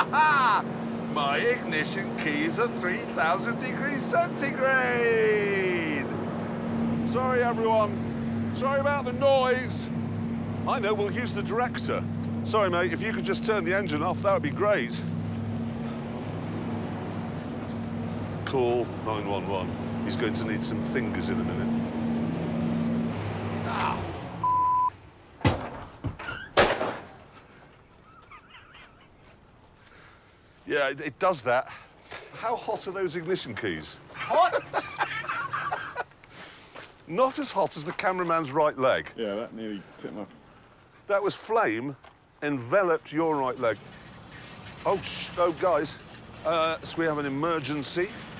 My ignition keys are 3,000 degrees centigrade. Sorry, everyone. Sorry about the noise. I know, we'll use the director. Sorry, mate, if you could just turn the engine off, that would be great. Call 911. He's going to need some fingers in a minute. Ah. Yeah, it does that. How hot are those ignition keys? Hot? Not as hot as the cameraman's right leg. Yeah, that nearly tipped my... That was flame enveloped your right leg. Oh, guys, so we have an emergency.